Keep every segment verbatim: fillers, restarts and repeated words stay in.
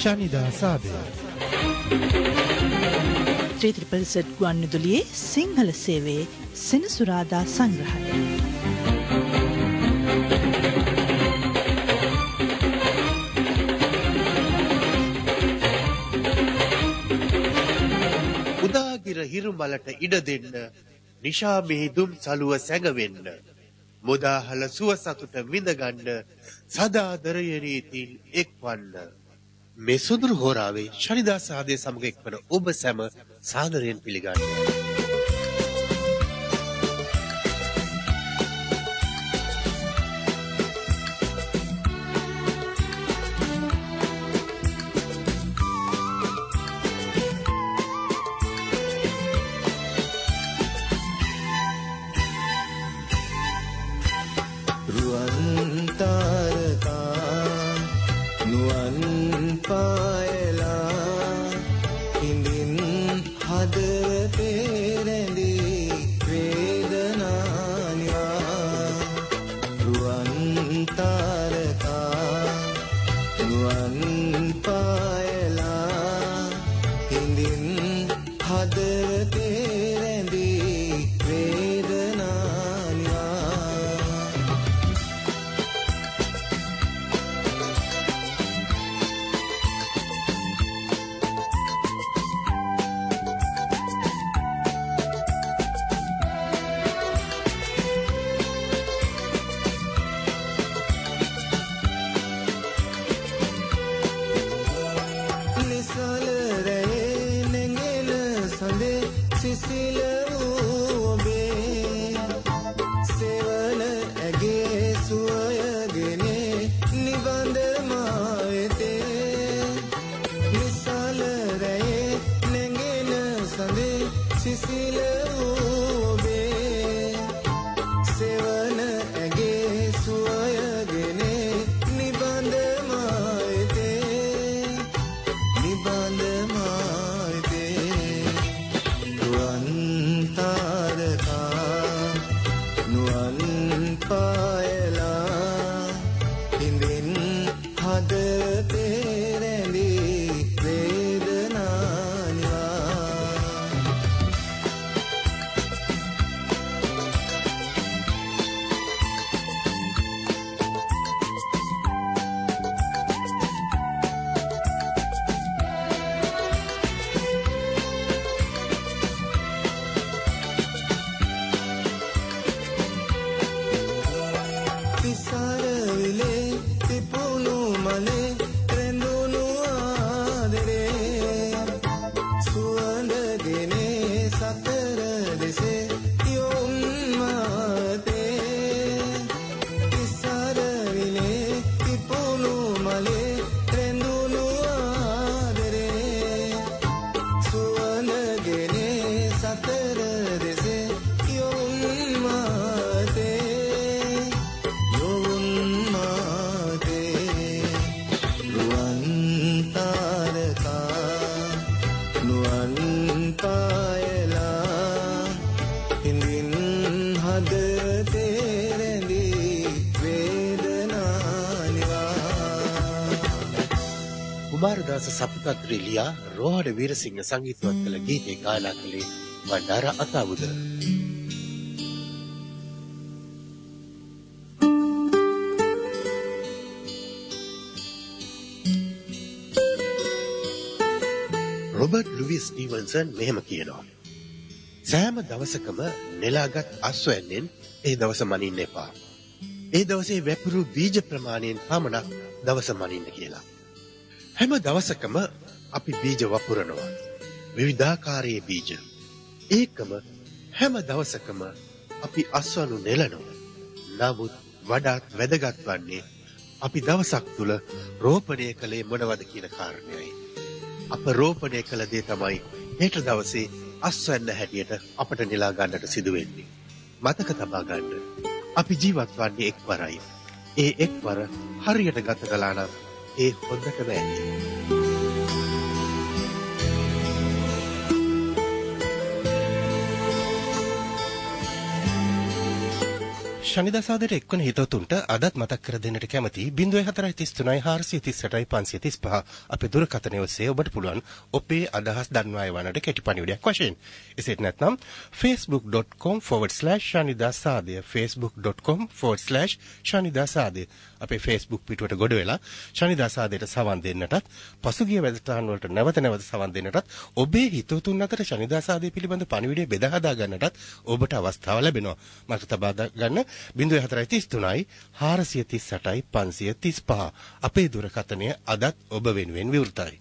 ශනිදා සාදය. ත්‍රිත්‍රිපල් set ගුවන්විදුලියේ සිංහල සේවයේ සෙනසුරාදා සංග්‍රහය. උදාගිර හිරුමලට ඉඩ දෙන්න, නිශා මිහිදුම් සලුව සැඟවෙන්න, මුදාහල සුව සතුට විඳගන්න, සදාදරයනීතින් එක්වන්න. මේ සුදුරු හෝරාවේ ශනිදා සාදය සමග එක්වන ඔබ සැම සාදරයෙන් පිළිගන්නවා. කුමාරදාස සපුතත්‍රි ලියා රෝහණ වීරසිංහ සංගීතවත් කළ ගීතේ ගායනා කළේ Wandara Athawuda. Robert Louis Stevenson මෙහෙම කියනවා: සෑම දවසකම නෙලාගත් අස්වැන්නෙන් ඒ දවස මනින්න එපා. ඒ දවසේ වැපුරු බීජ ප්‍රමාණයෙන් පමණක් දවස මනින්න කියලා. හැම දවසකම අපි බීජ වපුරනවා, විවිධාකාරයේ බීජ. ඒකම හැම දවසකම අපි අස්වනු නෙලනවා. නමුත් වඩාත් වැදගත් වන්නේ අපි දවසක් තුල රෝපණය කළේ මොනවද කියන කාරණයයි. අප රෝපණය කළ දේ තමයි හෙට දවසේ අස්වැන්න හැටියට අපට නෙලා ගන්නට සිදු වෙන්නේ. මතක තබා ගන්න. අපි ජීවත් වන්නේ එක්වරයි. ඒ එක්වර හරියට ගත කළා නම් ඒ හොඳටම ඇති. ශනිදසාදට එක්වන හිතවතුන්ට අදත් මතක් කර දෙන්නට කැමති ज़ीरो चार तीन तीन चार तीन आठ पाँच तीन पाँच අපේ දුරකථනය ඔස්සේ ඔබට පුළුවන් ඔබේ අදහස් දන්වා එවන්නට කෙටි පණිවිඩයක් වශයෙන්. එසේත් නැත්නම් facebook dot com forward slash ශනිදාසාදය facebook dot com forward slash ශනිදාසාදය අපේ Facebook පිටුවට ගොඩ වෙලා ශනිදාසාදයට සවන් දෙන්නටත් පසුගිය වැඩසටහන් වලට නැවත නැවත සවන් දෙන්නටත් ඔබේ හිතවතුන් අතර ශනිදාසාදය පිළිබඳ පණිවිඩය බෙදා හදා ගන්නටත් ඔබට අවස්ථාව ලැබෙනවා. මට තබා ගන්න ज़ीरो चार तीन तीन चार तीन आठ पाँच तीन पाँच අපේ දුරකථනය අදත් ඔබ වෙනුවෙන් විවෘතයි.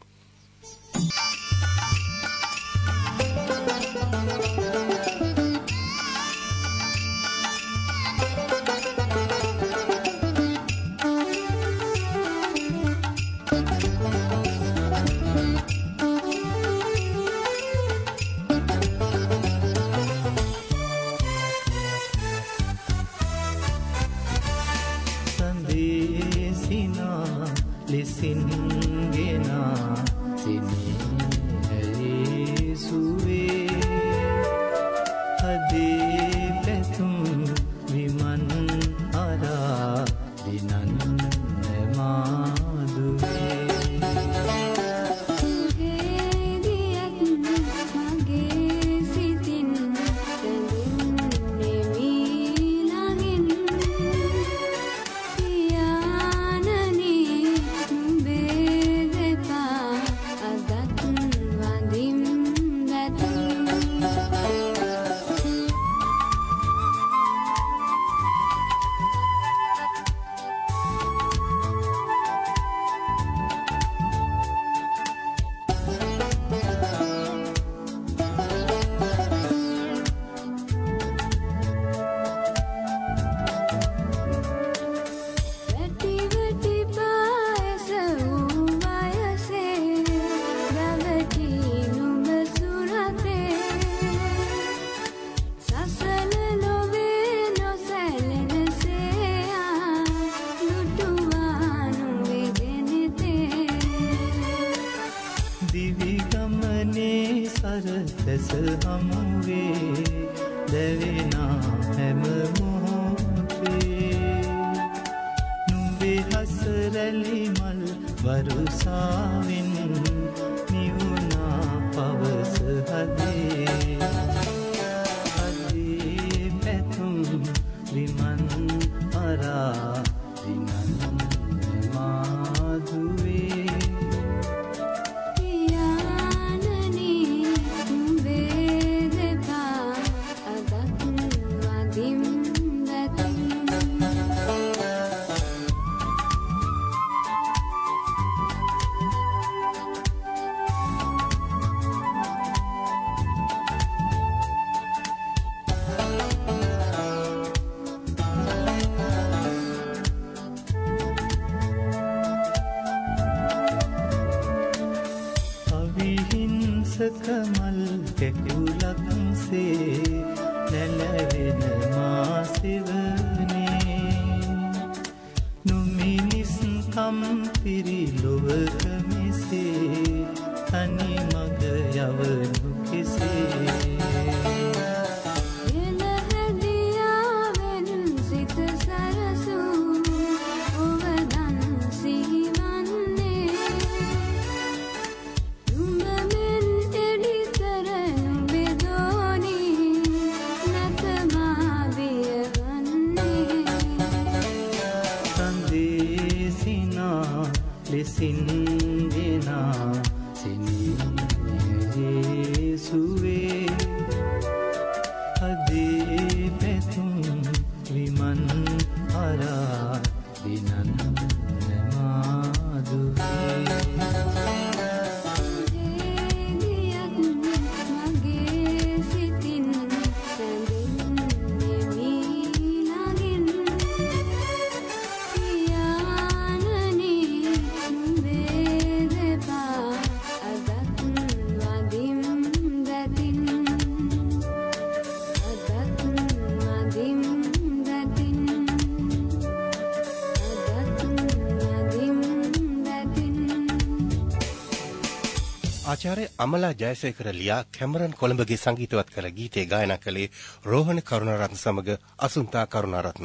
ආචාර්ය අමලා ජයසේකර ලියා කැමරන් කොළඹගේ සංගීතවත් කළ ගීතේ ගායනා කළේ රෝහණ කරුණාරත්න සමග අසුන්තා කරුණාරත්න.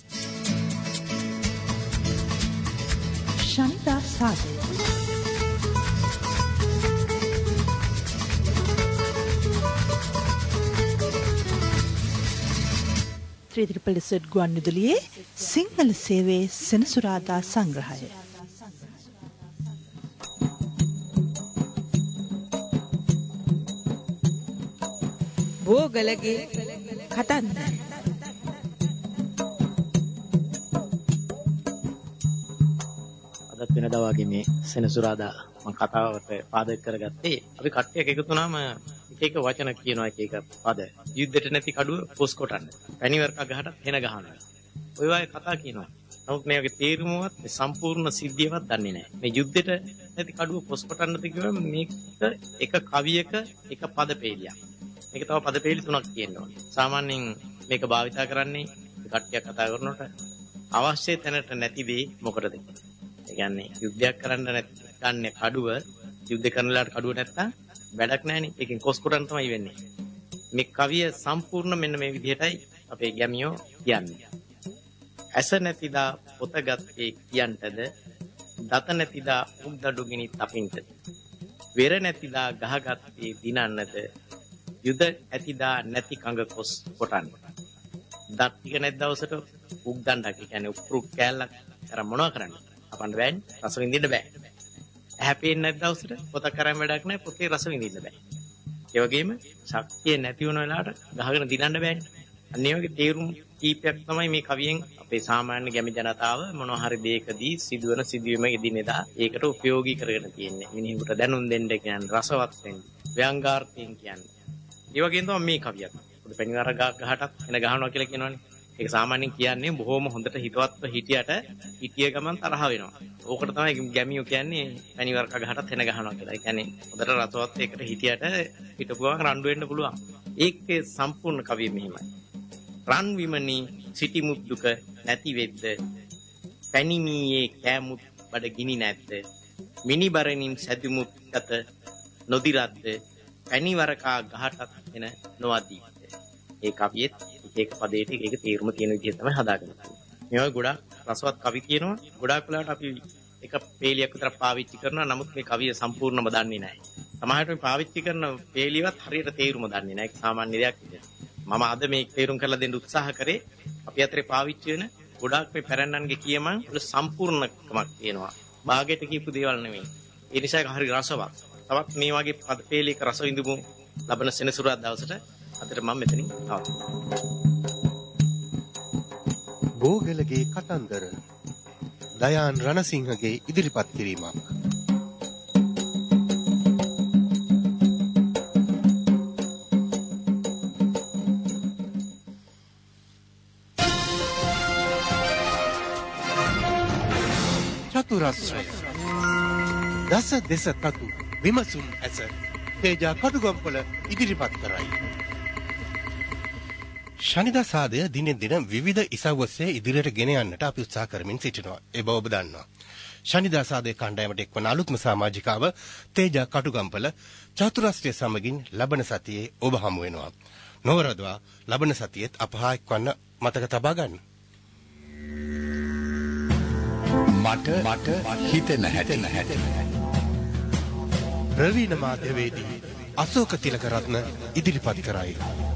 ශනිදා සාදය ත්‍රිත්‍රිපල සෙට් ගුවන්විදුලියේ සිංහල සේවයේ සෙනසුරාදා සංග්‍රහය. බෝගලගේ කතන්දර. අදත් වෙනදා වගේ මේ සෙනසුරාදා මම කතාවට පාදක කරගත්තේ අපි කට්ටියක් එකතු වුණාම එක එක වචන කියනවා එක එක පද. යුද්ධෙට නැති කඩුව පොස් කොටන්න. පැණිවරක ගහට හෙන ගහනවා. ඔය වගේ කතා කියනවා. නමුත් මේ වගේ තේරුමවත් සම්පූර්ණ සිද්ධියවත් දන්නේ නැහැ. මේ යුද්ධෙට නැති කඩුව පොස් කොටන්නද කියවම මේක එක කවියක එක පද පෙළියක්. මේක තව පද පෙළි තුනක් තියෙනවා. සාමාන්‍යයෙන් මේක භාවිතා කරන්නේ කට්ටියක් කතා කරනකොට අවශ්‍ය තැනට නැති දේ මොකටද? ඒ කියන්නේ යුද්ධයක් කරන්න නැති ගන්න කඩුව යුද්ධ කරන ලාට කඩුව නැත්තම් වැඩක් නැහැනේ. ඒකෙන් කොස් කොටන්න තමයි වෙන්නේ. මේ කවිය සම්පූර්ණ මෙන්න මේ විදිහටයි අපේ ගැමියෝ කියන්නේ. ඇස නැතිදා පොත ගත්තේ කියන්ටද, දත නැතිදා උක්දඩු ගිනි තපින්ටද, වෙර නැතිදා ගහගත්තේ දිනන්නද, යුද ඇතිදා නැති කඟ කොස් කොටන්න. දත් ටික නැති දවසට උක් දණ්ඩක් කියන්නේ උක්රු කෑල්ලක් අර මොනවා කරන්නේ? අපන්න බෑනේ. රස විඳින්න බෑ. හැපෙන්නේ නැති දවසට පොතක් කරන් වැඩක් නැහැ. පොතේ රස විඳින්න බෑ. ඒ වගේම ශක්තිය නැති වුණ වෙලාවට ගහගෙන දිනන්න බෑනේ. අන්න ඒ වගේ තේරුම් කීපයක් තමයි මේ කවියෙන් අපේ සාමාන්‍ය ගැමි ජනතාව මොනවා හරි දෙයකදී සිදුවන සිදුවීම එදිනෙදා ඒකට ප්‍රයෝගී කරගෙන තියෙන්නේ. මිනිහෙකුට දැනුම් දෙන්න කියන්නේ රසවත් වෙන්න. ව්‍යංගාර්ථයෙන් කියන්නේ. ඒ වගේම තමයි මේ කවියත්. පොඩි පැණිවර ගහටත් එන ගහනවා කියලා කියනවනේ. ඒක සාමාන්‍යයෙන් කියන්නේ බොහොම හොඳට හිතවත්ව හිටියට හිටිය ගමන් තරහ වෙනවා. ඕකට තමයි ගැමියෝ කියන්නේ පැණිවර ගහටත් එන ගහනවා කියලා. ඒ කියන්නේ හොඳට රසවත් එකට හිටියට හිටපු ගමන් රණ්ඩු වෙන්න පුළුවන්. ඒකේ සම්පූර්ණ කවිය මෙහිමයි. රන් විමනි සිටි මුද්දුක නැති වෙද්ද, පැණිමීයේ කෑමුත් බඩ ගිනි නැද්ද, මිනිබරණින් සැදුමුත් ගත නොදිරද්ද, පැණිවරකා ගහටත් එන නොවදීද. ඒ කවියෙත් එක පදයට එක තීරම තියෙන විදිහ තමයි හදාගන්න. මේවා ගොඩාක් රසවත් කවි කියනවා. ගොඩාක් වෙලාවට අපි එක පේලියක් විතර පාවිච්චි කරනවා. නමුත් මේ කවිය සම්පූර්ණව දන්නේ නැහැ. සමහරවිට මේ පාවිච්චි කරන පේලියවත් හරියට තේරුම දන්නේ නැහැ. ඒක සාමාන්‍ය දෙයක් විදිහට. මම අද මේක තේරුම් කරලා දෙන්න උත්සාහ කරේ අපි අතරේ පාවිච්චි වෙන ගොඩාක් මේ පැරණන්ගේ කියමන් වල සම්පූර්ණකමක් තියෙනවා. භාගයට කියපු දේවල් නෙමෙයි. ඒ නිසා ඒක හරි රසවත්. තවත් මේ වගේ පද පේලියක රස විඳමු ලබන සෙනසුරාදා දවසට. අදට මම මෙතනින් නවත්වනවා. බෝගලගේ කතන්දර දයාන් රණසිංහගේ ඉදිරිපත් කිරීමක්. චතුරස්‍රය දස දෙස තතු විමසුම් ඇස තේජා කටුගම්පල ඉදිරිපත් කරයි. ශනිදා සාදය දිනෙන් දින විවිධ ඉසව්වස්සේ ඉදිරියට ගෙන යන්නට අපි උත්සාහ කරමින් සිටිනවා. ඒ බව ඔබ දන්නවා. ශනිදා සාදයේ කණ්ඩායමට එක්වන අලුත්ම සමාජිකාව තේජා කටුගම්පල චතුරස්‍රය සමගින් ලබන සතියේ ඔබ හමු වෙනවා. නොවරදවා ලබන සතියේත් අප හා එක්වන්න මතක තබා ගන්න. මට මට හිතෙන හැටෙන හැටෙන ප්‍රවීණ මාධ්‍යවේදී අශෝක තිලකරත්න ඉදිරිපත් කරයි.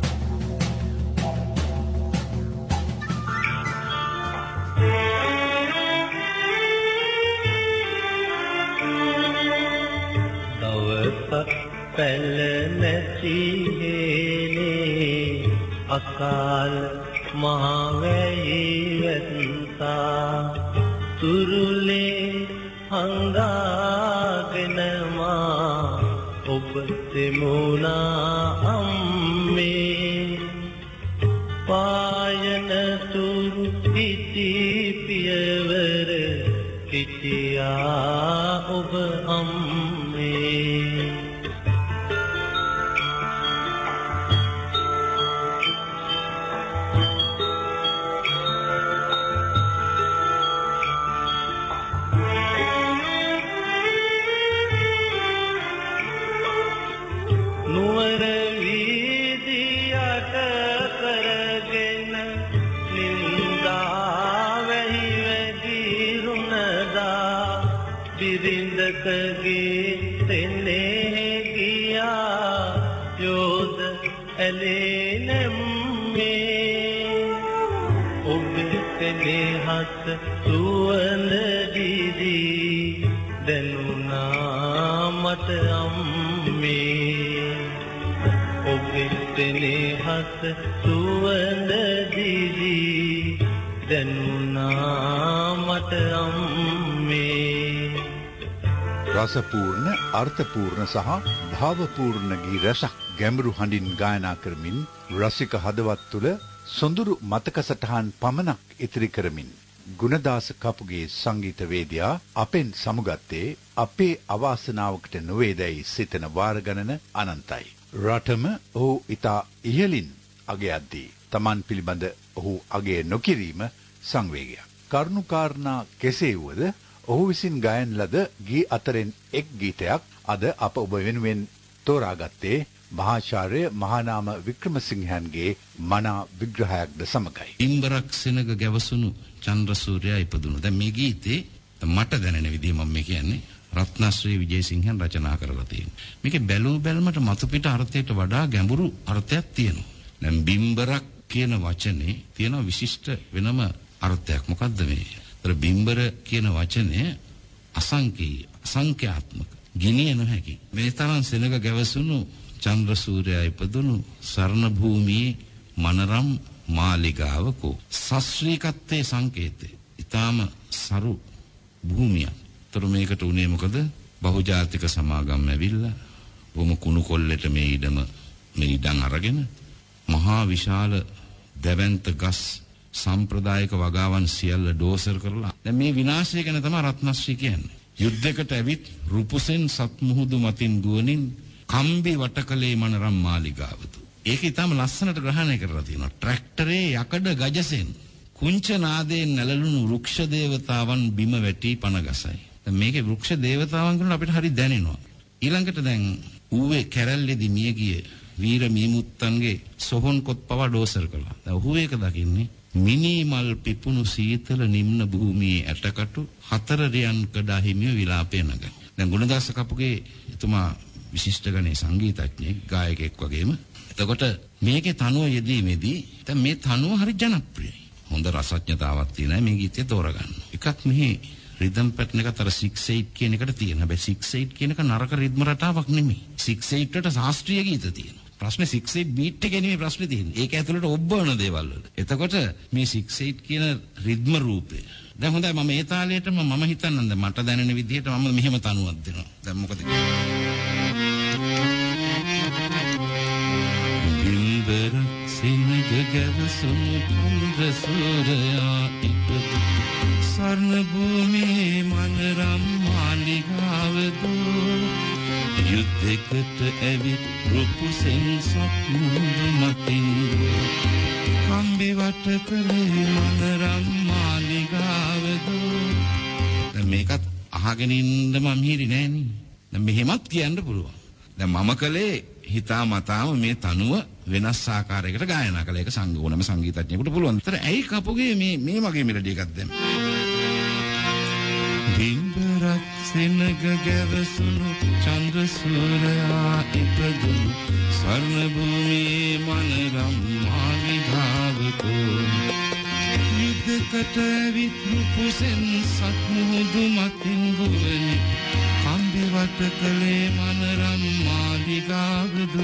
දවසක් පැල නැති හේනේ අකාල මහවැයි වැත්තා තුරුලේ හංගාගෙන මා ඔබ දෙමුණා අම්මේ පායන තුරු පිටි පියවර හිටියා ඔබ අම්මේ. බිරිඳකගේ තෙන්නේ ගියා යෝධ ඇලේ නැම්මේ ඔබේ තෙනහත් සුවඳ දිදී දැනුණා මට අම්මේ ඔබේ තෙනහත් සුවඳ දිදී දැනුණා මට අම්මේ රසපූර්ණ අර්ථපූර්ණ සහ භාවපූර්ණ ගී රසක් ගැඹුරු හඬින් ගායනා කරමින් රසික හදවත් තුළ සොඳුරු මතක සටහන් පමණක් ඉතිරි කරමින් ගුණදාස කපුගේ සංගීතවේදියා අපෙන් සමුගත්තේ අපේ අවාසනාවකට නොවේදැයි සිතන වාර ගණන අනන්තයි. රටම ඔහු ඉතා ඉහළින් අගයද්දී තමන් පිළිබඳ ඔහු අගය නොකිරීම සංවේගයක්. කරුණුකාරණා කෙසේ වුවද ඔහු විසින් ගයන ලද ගී අතරින් එක් ගීතයක් අද අප ඔබ වෙනුවෙන් තෝරාගත්තේ මහාචාර්ය මහානාම වික්‍රමසිංහන්ගේ මනා විග්‍රහයක්ද සමගයි. ඉම්බරක් සෙනග ගැවසුණු චන්ද්‍රසූර්යයා ඉපදුණු. දැන් මේ ගීතේ මට දැනෙන විදිහ මම මේ කියන්නේ රත්නශ්‍රී විජේසිංහන් රචනා කරලා තියෙනවා. මේකේ බැලූ බැලමට මතු පිට අර්ථයට වඩා ගැඹුරු අර්ථයක් තියෙනවා. දැන් බිම්බරක් කියන වචනේ තියෙන විශිෂ්ට වෙනම අර්ථයක්. මොකද්ද මේ? අර බිම්බර කියන වචනේ අසංකේය, සංඛ්‍යාත්මක, ගිනිය නොහැකි. මේ තරම් සෙනග ගැවසුණු චන්ද්‍රසූර්යයා ඉපදුණු සරණ භූමියේ මනරම් මාලිගාවකෝ සස්ත්‍රීකත්වයේ සංකේතේ ඊටාම සරු භූමියක්. තර මේකට උනේ මොකද? බහුජාතික සමාගම් ඇවිල්ලා බොම කුණු කොල්ලෙට මේ ඉඩම මේ ඉඩම් අරගෙන මහා විශාල දැවැන්ත ගස් සම්ප්‍රදායික වගාවන් සියල්ල ඩෝසර් කරලා දැන් මේ විනාශය ගැන තමයි රත්නශ්‍රී කියන්නේ. යුද්ධයකට ඇවිත් රුපුසෙන් සත්මුහුදු මතින් ගුවනින් කම්බි වටකලේ මනරම් මාලිගාවතු. ඒක ඊටම ලස්සනට ග්‍රහණය කරලා තියෙනවා. ට්‍රැක්ටරේ යකඩ ගජසෙන් කුංච නාදයෙන් නැලලුණු වෘක්ෂ දේවතාවන් බිම වැටි පන ගසයි. දැන් මේකේ වෘක්ෂ දේවතාවන් කියන අපිට හරි දැනෙනවා. ඊළඟට දැන් ඌවේ කැරැල්ලේදී මිය ගිය වීර මීමුත්තන්ගේ සොහොන් කොත් පවා ඩෝසර් කළා. දැන් ඌ ඒක දකින්නේ මිනිමල් පිපුණු සීතල නිම්න භූමියේ ඇටකටු හතර රියන් කඩා හිමිය විලාපේ නග. දැන් ගුණදාස කපුගේ එතුමා විශිෂ්ට ගණේ සංගීතඥයෙක් ගායකයෙක් වගේම. එතකොට මේකේ තනුව යෙදීමේදී දැන් මේ තනුව හරි ජනප්‍රියයි. හොඳ රසඥතාවක් තියෙනවා මේ ගීතය තෝරගන්න. එකක් මෙහි රිද්ම් පැටර්න් එක තර six eight කියන එකට තියෙන. හැබැයි six eight කියන එක නරක රිද්ම රටාවක් නෙමෙයි. six eight වලට ශාස්ත්‍රීය ගීත තියෙනවා. ප්‍රශ්නේ six eight බීට් එකේ නෙමෙයි ප්‍රශ්නේ තියෙන්නේ. ඒක ඇතුළට ඔබ්බවන දේවල් වල. එතකොට මේ six eight කියන රිද්ම රූපය. දැන් හොඳයි මම ඒ තාලයටම මම හිතන්නම් දැන් මට දැනෙන විදිහට මම මෙහෙම තනුවක් දෙනවා. දැන් මොකද බිම්බර සිනග ගැවසුණු චන්ද්‍රසූර්යයා ඉපදුණු සරණ භූමියේ මනරම් මාලිගාවදු යුද්ධයකට ඇවිත් රුපුසෙන් සත්මුහුදු මතින් කම්බි වටකලේ මනරම් මාලිගාවදු. දැන් මේකත් අහගෙන ඉන්න මම හිරි නෑනේ. දැන් මෙහෙමත් කියන්න පුළුවන්. දැන් මම කලේ හිතා මතාම මේ තනුව වෙනස් ආකාරයකට ගායනා කළා. ඒක සංගෝණම සංගීතඥයෙකුට පුළුවන්. ඒතර ඇයි කපුගේ මේ මේ වගේ මෙලඩි එකක් දැම්ම? බිම්බරක් සෙනග ගැවසුණු චන්ද්‍රසූර්යයා ඉපදුණු සරණ භූමියේ මනරම් මාලිගාවකෝ යුද්ධකට ඇවිත් රුපුසෙන් සත්මුහුදු මතින් ගුවනි කම්බි වටකලේ මනරම් මාලිගාවදු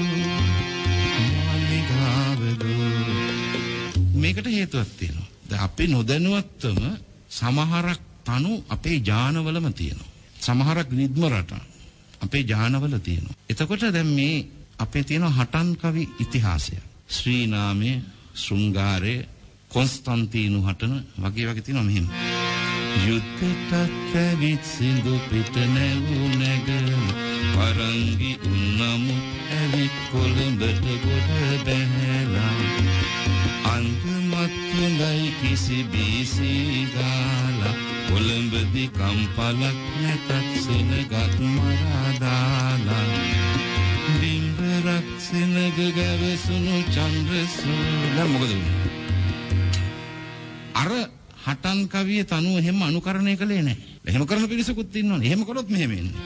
මාලිගාවදු. මේකට හේතුවක් තියෙනවා. දැන් අපි නොදැනුවත්වම සමහරක් තනු අපේ ජානවලම තියෙනවා. සමහරක් රිද්ම රටා අපේ ජානවල තියෙනවා. එතකොට දැන් මේ අපේ තියෙන හටන් කවි ඉතිහාසය. ශ්‍රී නාමයේ ශෘංගාරයේ කොන්ස්ටන්තිනු හටන වගේ වගේ තියෙනවා මෙහෙම. යුද්ධයට ඇවිත් සිඳු පිට නැවු නැගල වරංගි උන්නමු ඇවිත් කොළඹට ගොඩ බැහැලා අන්තිමත් තුඳයි කිසි බීසී ගාලා කොළඹදි කම්පලක් නැතත් සෙනගත් මරා දාලා බිම්බරක් සෙනග ගැවසුණු චන්ද්‍රසූර්යයා. මොකද අර හටන් කවියේ තනුව හැම අනුකරණය කළේ නැහැ. එහෙම කරන පිරිසකුත් ඉන්නවනේ. එහෙම කරොත් මෙහෙම එන්නේ.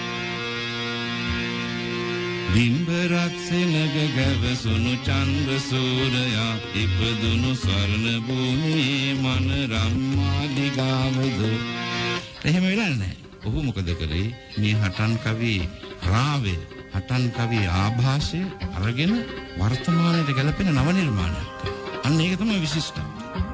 බිම්බරක් සෙනග ගැවසුණු චන්ද්‍ර සූරයා ඉපදුණු ස්වර්ණ භූමියේ මනරම් මාලිගාවද. එහෙම වෙලා නැහැ. ඔහු මොකද කරේ? මේ හටන් කවි රාවය, හටන් කවි ආభాෂය අරගෙන වර්තමානයට ගැලපෙන නව නිර්මාණයක් කළා. අන්න ඒක තමයි විශිෂ්ටම.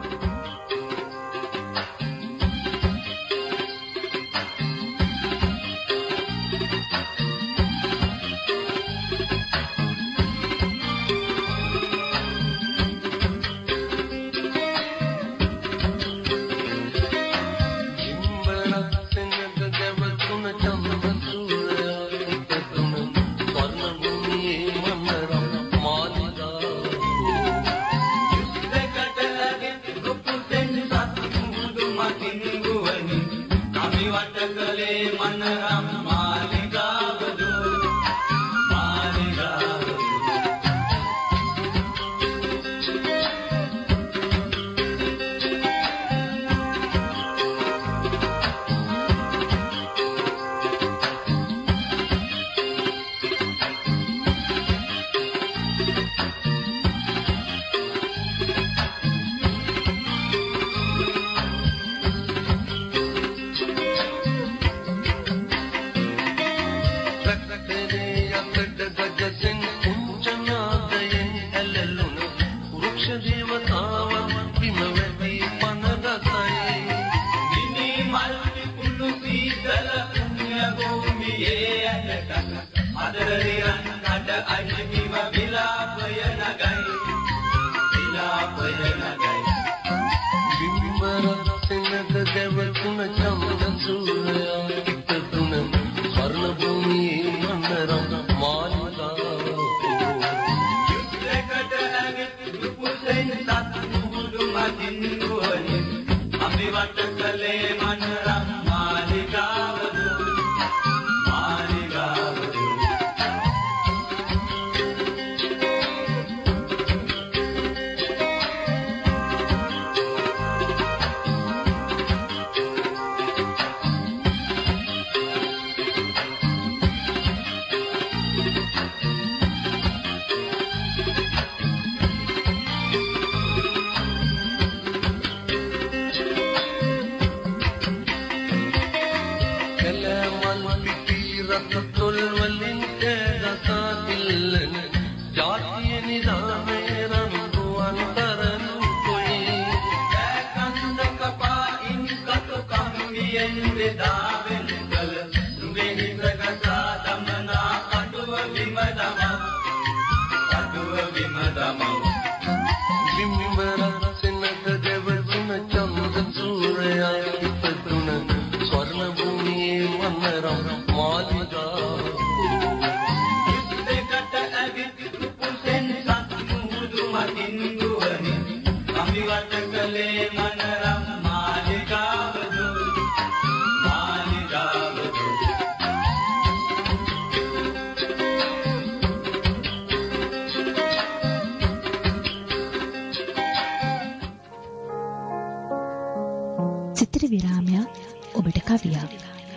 චිත්‍ර විරාමයක් ඔබට කවියක්.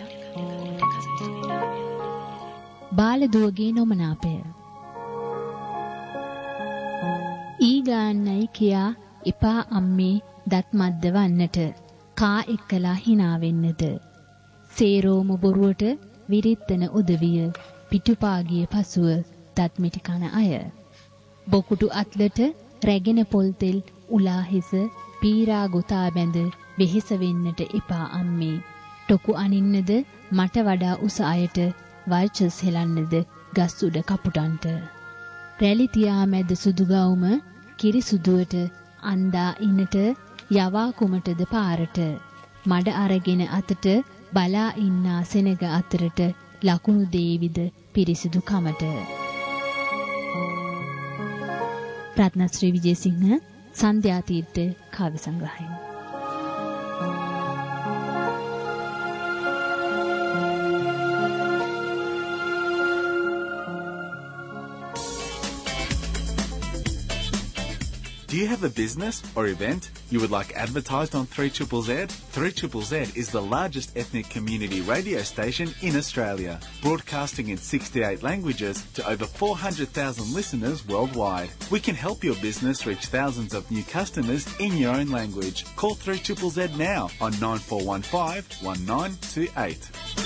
බාලදුවගේ නොමනාපය. ඊ ගාන්නයි කියා එපා අම්මේ දත් මද්ද වන්නට කා එක්කලා hina වෙන්නද. සේරෝම බොරුවට විරිත්තන උදවිය පිටුපාගිය පසුව දත් මිටි කන අය. බොකුටු අත්ලට රැගෙන පොල් තෙල් උලා හිස පීරා ගොතා බැඳ වෙහෙස වෙන්නට එපා අම්මේ. ටොකු අනින්නද මට වඩා උස අයට වර්චස් හෙලන්නද ගස් උඩ කපුටන්ට. රැලි තියා මැද සුදු ගවුම කිරි සුදුවට අන්දා ඉන්නට යවා කුමටද පාරට. මඩ අරගෙන අතට බලා ඉන්නා සෙනග අතරට ලකුණු දේවිද පිරිසිදු කමට. රත්නශ්‍රී විජේසිංහ සන්ධ්‍යාතීර්ථ කාව්‍ය සංග්‍රහය. Do you have a business or event you would like advertised on three Z Z Z? three Z Z Z is the largest ethnic community radio station in Australia, broadcasting in sixty-eight languages to over four hundred thousand listeners worldwide. We can help your business reach thousands of new customers in your own language. Call three Z Z Z now on nine four one five one nine two eight.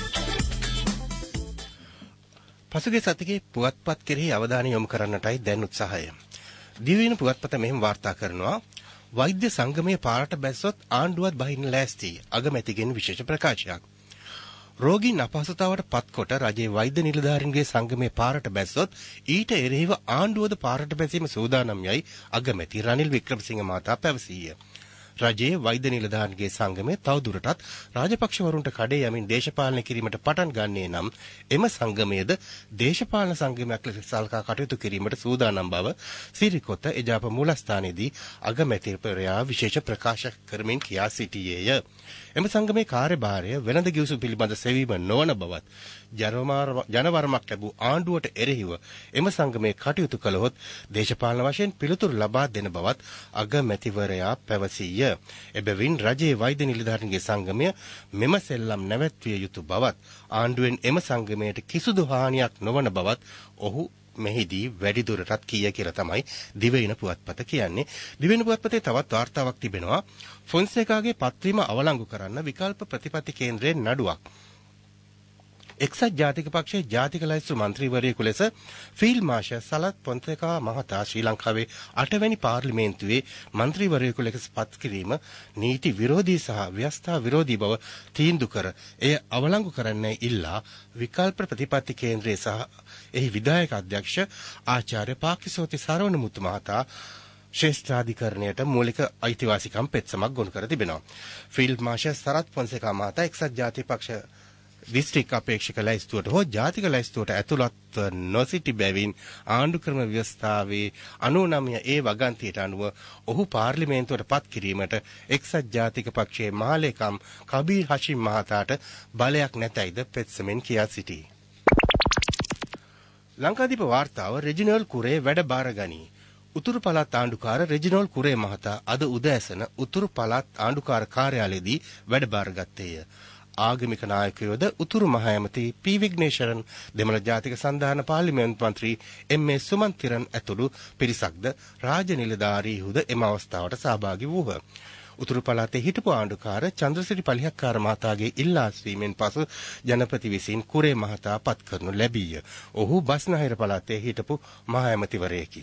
පසුගිය සතියේ පුවත්පත් කෙරෙහි අවධානය යොමු කරන්නටයි දැන් උත්සාහය. දිවයින පුවත්පත මෙහෙම වාර්තා කරනවා වෛද්‍ය සංගමයේ පාරට බැස්සොත් ආණ්ඩුවත් බහින්න ලෑස්ති අගමැතිගෙන් විශේෂ ප්‍රකාශයක්. රෝගීන් අපහසුතාවට පත්කොට රජයේ වෛද්‍ය නිලධාරීන්ගේ සංගමයේ පාරට බැස්සොත් ඊට එරෙහිව ආණ්ඩුවද පාරට බැසීම සූදානම් යයි අගමැති රනිල් වික්‍රමසිංහ මහතා පැවසීය. රජයේ වෛද්‍ය නිලධාරීන්ගේ සංගමය තවදුරටත් රාජපක්ෂවරුන්ට කඩේ යමින් දේශපාලනය කිරීමට පටන් ගන්නේ නම් එම සංගමයේද දේශපාලන සංගමයක් ලෙස සලකා කටයුතු කිරීමට සූදානම් බව සිරිකොත එජාප මූලස්ථානයේදී අගමැතිවරයා විශේෂ ප්‍රකාශ කරමින් කියා සිටියේය. එම සංගමේ කාර්යභාරය වෙළඳ ගිවිසුම් පිළිබඳ සෙවීම නොවන බවත් ජනවරමක් ලැබූ ආණ්ඩුවට එරෙහිව එම සංගමේ කටයුතු කළහොත් දේශපාලන වශයෙන් පිළිතුරු ලබා දෙන බවත් අගමැතිවරයා පැවසීය. එබැවින් රජයේ වෛද්‍ය නිලධාරීන්ගේ සංගමය මෙම සෙල්ලම් නැවැත්විය යුතු බවත් ආණ්ඩුවෙන් එම සංගමයට කිසිදු හානියක් නොවන බවත් ඔහු මෙහිදී වැඩිදුරටත් කීය කියලා තමයි දිවයින පුවත්පත කියන්නේ. දිවයින පුවත්පතේ තවත් වාර්තාවක් තිබෙනවා. ෆොන්සේකාගේ පත්වීම අවලංගු කරන්න විකල්ප ප්‍රතිපත්ති කේන්ද්‍රයේ නඩුවක්. එක්සත් ජාතික පක්ෂයේ ජාතික ලැයිස්තු මන්ත්‍රීවරයෙකු ලෙස ෆීල්ඩ් මාර්ෂල් සලත් ෆොන්සේකා මහතා ශ්‍රී ලංකාවේ අටවැනි පාර්ලිමේන්තුවේ මන්ත්‍රීවරයෙකු ලෙස පත් කිරීම නීති විරෝධී සහ ව්‍යවස්ථා විරෝධී බව තීන්දුව කර එය අවලංගු කරන්නයි ඉල්ලා විකල්ප ප්‍රතිපත්ති කේන්ද්‍රයේ සහ එහි විධායක අධ්‍යක්ෂ ආචාර්ය පාකිසෝති සරවණමුතු මහතා ශ්‍රේෂ්ඨාධිකරණයට මූලික අයිතිවාසිකම් පෙත්සමක් ගොනු කර තිබෙනවා. ෆීල්ඩ් මාර්ෂල් සරත් ෆොන්සේකා මහතා එක්සත් ජාතික පක්ෂ දිස්ත්‍රික් අපේක්ෂක ලැයිස්තුවට හෝ ජාතික ලැයිස්තුවට ඇතුළත් නොසිටි බැවින් ආණ්ඩුක්‍රම ව්‍යවස්ථාවේ අනූනමය ඒ වගන්තියට අනුව ඔහු පාර්ලිමේන්තුවට පත් කිරීමට එක්සත් ජාතික පක්ෂයේ මහලේකම් කබීර් හෂිම් මහතාට බලයක් නැතයිද පෙත්සමෙන් කියා සිටී. ලංකාදීප වාර්තාව රෙජිනල් කුරේ වැඩ බාර ගනී. උතුරු පළාත් ආණ්ඩුකාර රෙජිනල් කුරේ මහතා අද උදෑසන උතුරු පළාත් ආණ්ඩුකාර කාර්යාලයේදී වැඩ බාරගත්තේය. ආගමික නායකයෝද උතුරු මහ ඇමති පී විග්නේෂරන් දෙමළ ජාතික සන්ධාන පාර්ලිමේන්තු මන්ත්‍රී එම් ඒ සුමන්තිරන් ඇතුළු පිරිසක්ද රාජ නිලධාරීහුද එම අවස්ථාවට සහභාගී වූහ. උතුරු පළාතේ හිටපු ආණ්ඩුකාර චන්ද්‍රසිරි පලිහක්කාර මහතාගේ ඉල්ලාස්වීමෙන් පසු ජනපති විසින් කුරේ මහතා පත් කරනු ලැබීය. ඔහු බස්නාහිර පළාතේ හිටපු මහ ඇමතිවරයෙකි.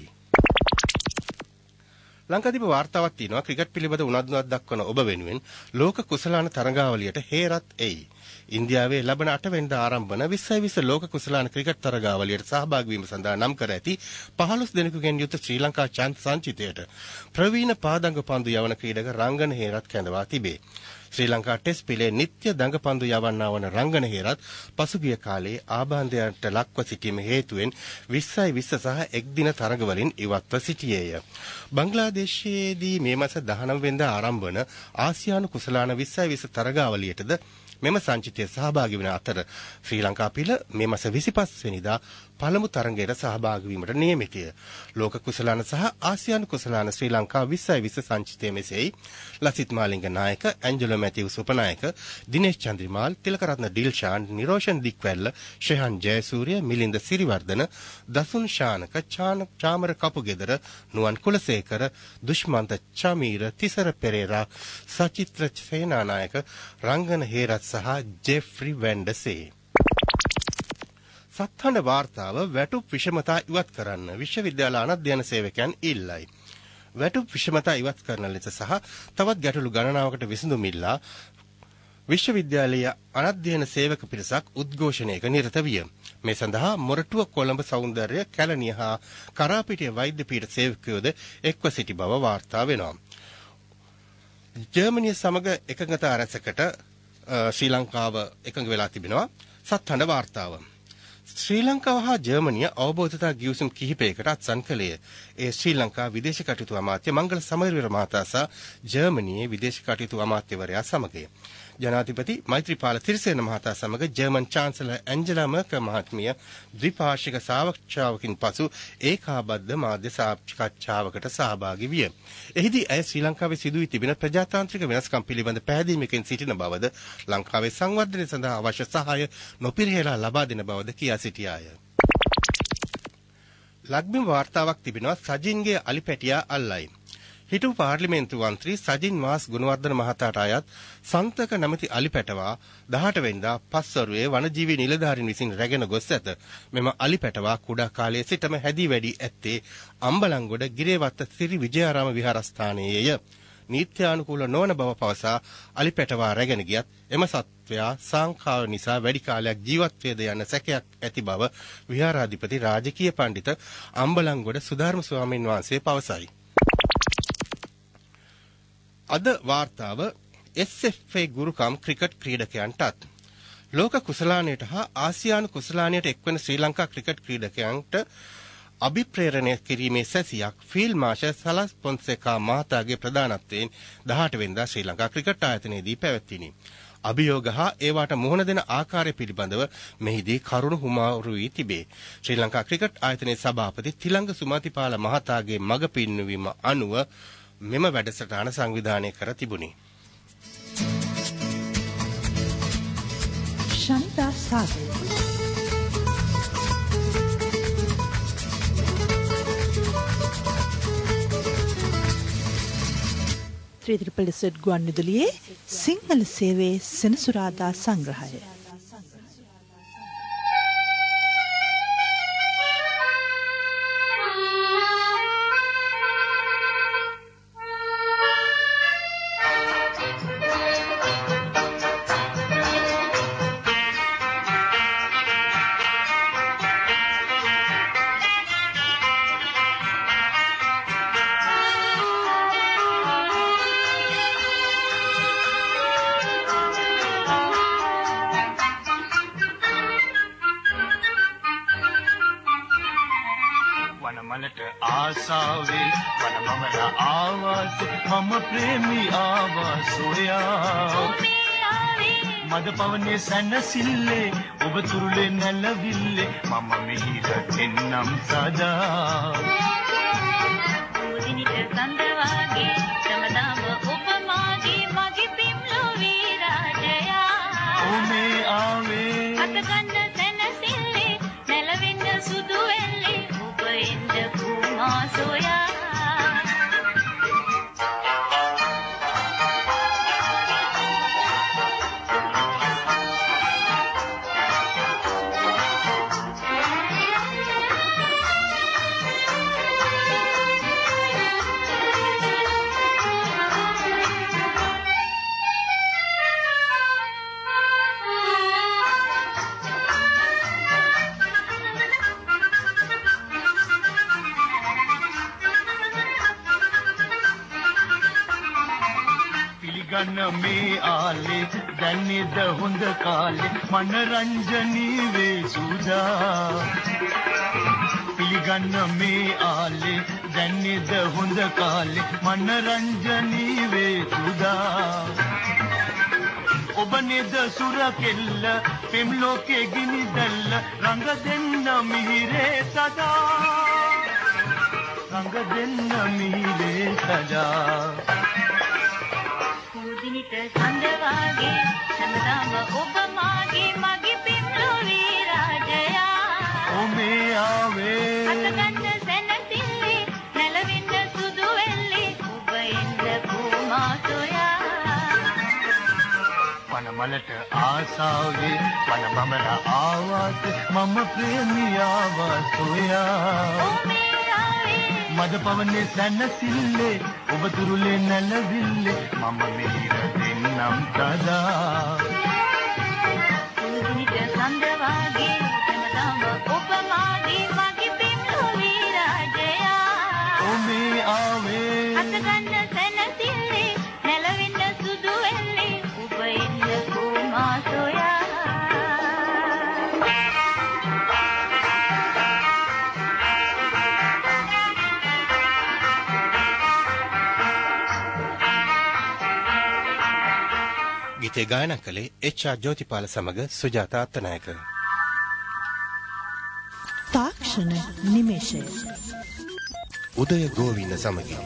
ලංකාදීප වාර්තාවක් තියෙනවා ක්‍රිකට් පිළිබඳ උනන්දුවක් දක්වන ඔබ වෙනුවෙන් ලෝක කුසලාන තරගාවලියට හේරත් එයි. ඉන්දියාවේ ලබන අට වෙනිදා ආරම්භ වන විස්සයි විස්ස ලෝක කුසලාන ක්‍රිකට් තරගාවලියට සහභාගී වීම සඳහා නම් කර ඇති පහළොස් දෙනෙකුගෙන් යුත් ශ්‍රී ලංකා චාන්ස් සංචිතයට ප්‍රවීණ පාදංග පන්දු යවන ක්‍රීඩක රංගන හේරත් කැඳවා තිබේ. ශ්‍රී ලංකා ටෙස්ට් පිළේ නිත්‍ය දඟපන්දු යවන්නා වන රංගන හේරත් පසුගිය කාලයේ ආබාධයන්ට ලක්ව සිටීම හේතුවෙන් විස්සයි විස්ස සහ එක් දින තරගවලින් ඉවත්ව සිටියේය. බංග්ලාදේශයේදී මේ මාස දහනව වෙනිදා ආරම්භ වන ආසියානු කුසලාන විස්සයි විස්ස තරගාවලියටද මෙම සංචිතය සහභාගී වන අතර ශ්‍රී ලංකා පිළ මේ මාස විසිපස් වෙනිදා පළමු තරගයට සහභාගී වීමට නියමිතය. ලෝක කුසලාන සහ ආසියානු කුසලාන ශ්‍රී ලංකා විස්සයි විස්ස සංචිතය මෙසේයි. ලසිත් මාලිංග නායක, ඇන්ජලෝ මැතිව්ස් උපනායක, දිනේෂ් චන්ද්‍රිමාල්, තිලකරත්න ඩිල්ෂාන්, නිරෝෂන් දික්වැල්ල, ශෙහන් ජයසූරිය, මිලින්ද සිරිවර්ධන, දසුන් ශානක, චාමර කපුගෙදර, නුවන් කුලසේකර, දුෂ්මන්ත චමීර, තිසර පෙරේරා, සචිත්‍ර සේනානායක, රංගන හේරත් සහ ජෙෆ්රි වැන්ඩසේ. සත්හඬ වාර්තාව වැටුප් විෂමතා ඉවත් කරන්න විශ්වවිද්‍යාල අනධ්‍යයන සේවකයන් ඉල්ලයි. වැටුප් විෂමතා ඉවත් කරන ලෙස සහ තවත් ගැටලු ගණනාවකට විසඳුම් ඉල්ලා විශ්වවිද්‍යාලීය අනධ්‍යයන සේවක පිරිසක් උද්ඝෝෂණයක නිරත විය. මේ සඳහා මොරටුව කොළඹ සෞන්දර්ය කැලණිය හා කරාපිටිය වෛද්‍ය පීඨ සේවකයෝද එක්ව සිටි බව වාර්තා වෙනවා. ජර්මනිය සමග එකඟතා රැසකට ශ්‍රී ලංකාව එකඟ වෙලා තිබෙනවා. සත්හඬ වාර්තාව. ශ්‍රී ලංකාව හා ජර්මනිය අවබෝධතා ගිවිසුම් කිහිපයකට අත්සන් කළේය. ඒ ශ්‍රී ලංකා විදේශ කටයුතු අමාත්‍ය මංගල සමරවීර මහතා සහ ජර්මනියේ විදේශ කටයුතු අමාත්‍යවරයා සමගය. ජනාධිපති මෛත්‍රීපාල සිරිසේන මහතා සමග ජර්මන් චාන්සලර් ඇන්ජලා මර්කල් මහත්මිය ද්විපාර්ශ්වික සාකච්ඡාවකින් පසු ඒකාබද්ධ මාධ්‍ය සාකච්ඡාවකට සහභාගී විය. එහිදී ඇය ශ්‍රී ලංකාවේ සිදු වී තිබෙන ප්‍රජාතාන්ත්‍රික වෙනස්කම් පිළිබඳ පැහැදීමකින් සිටින බවද ලංකාවේ සංවර්ධනය සඳහා අවශ්‍ය සහාය නොපිරිහෙලා ලබා දෙන බවද කියා සිටියාය. ලක්බිම් වාර්තාවක් තිබෙනවා සජින්ගේ අලිපැටියා අල්ලයි. හිටපු පාර්ලිමේන්තු මන්ත්‍රී සජින් මාස් ගුණවර්ධන මහතාට අයත් සන්තක නැමැති අලිපැටවා දහඅට වෙනිදා පස්වරුවේ වනජීවී නිලධාරීන් විසින් රැගෙන ගොස් ඇත. මෙම අලිපැටවා කුඩා කාලයේ සිටම හැදී වැඩි ඇත්තේ අම්බලන්ගොඩ ගිරේවත්ත සිරි විජයාරාම විහාරස්ථානයේය. නීත්‍යානුකූල නොවන බව පවසා අලිපැටවා රැගෙන ගියත් එම සත්වයා සංඛාව නිසා වැඩි කාලයක් ජීවත් වේද යන සැකයක් ඇති බව විහාරාධිපති රාජකීය පඬිත අම්බලන්ගොඩ සුධර්ම ස්වාමීන් වහන්සේ පවසයි. අද වාර්තාව එස් එෆ් ඒ ගුරුකම් ක්‍රිකට් ක්‍රීඩකයන්ටත් ලෝක කුසලානයට හා ආසියානු කුසලානයට එක්වන ශ්‍රී ලංකා ක්‍රිකට් ක්‍රීඩකයන්ට අභිප්‍රේරණය කිරීමේ සැසියක් ෆීල්ඩ් මාෂල් සලස් පොන්සේකා මහතාගේ ප්‍රධානත්වයෙන් දහඅට වෙනිදා ශ්‍රී ලංකා ක්‍රිකට් ආයතනයේදී පැවැත්විණි. අභියෝග හා ඒවාට මුහුණ දෙන ආකාරය පිළිබඳව මෙහිදී කරුණු හුමාරු වී තිබේ. ශ්‍රී ලංකා ක්‍රිකට් ආයතනයේ සභාපති තිලංග සුමතිපාල මහතාගේ මඟ පෙන්වීම අනුව මෙම වැඩසටහන සංවිධානය කර තිබුණි. ශනිදා සාගරය ත්‍රිත්‍රිපල සෙට් ගුවන්විදුලියේ සිංහල සේවයේ සෙනසුරාදා සංග්‍රහය. आसावे मन ममरा आवाज मम प्रेमी आवाज सोया मद पवने सनसिल्ले ඔබ තුරුලේ නැලවිල්ලේ මම මිහිර දෙන්නම් සදා උදිනිට සඳ වාගේ සමදාම ඔබ මාගේ මගේ පිම්ලු වීරාජයා ඔමේ ආවේ අත ගන්න සනසිල්ලේ නැලවෙන්න සුදු වෙල්ලේ ඔබ එන්න කුමා සොයා ගන්න මේ ආලේ දැන්නේද හොඳ කාලේ මනරංජනී වේ සුදා පිළිගන්න මේ ආලේ දැන්නේද හොඳ කාලේ මනරංජනී වේ සුදා ඔබ නේද සුර කෙල්ල පෙම් ලෝකේ ගිනි දැල්ල රඟ දෙන්න මිහිරේ සදා රඟ දෙන්න මිහිරේ සදා දිනිට සඳ වාගේ සමදාම ඔබ මාගේ මගේ පිම්ලු වීරාජයා ඔමේ ආවේ අත ගන්න සැනසිල්ලේ නැලවින්න සුදු වෙල්ලේ ඔබ එන්න කුමා සොයා වන මලට ආසාවේ වන මමලා ආවාත් මම ප්‍රේමියාවා සොයා ඔමේ මද පවනේ සැනසිල්ලේ ඔබ තුරුලේ නැලවිල්ලේ මම මෙහිර දෙන්නම් සදා උදිනිට සඳ වාගේ සමදාම ඔබ මාගේ මගේ පිම්ලු වීරාජයා ඔමේ ආවේ අත ගන්න සැනසිල්ලේ නැලවෙන්න සුදු වෙල්ලේ ඔබ එන්න කුමා සොයා ගීතය ගායනා කළේ එච්.ආර්. ජෝතිපාල සමග සුජාතා අත්තනායක. තාක්ෂණ නිමේෂය උදය ගෝවින්ද සමගින්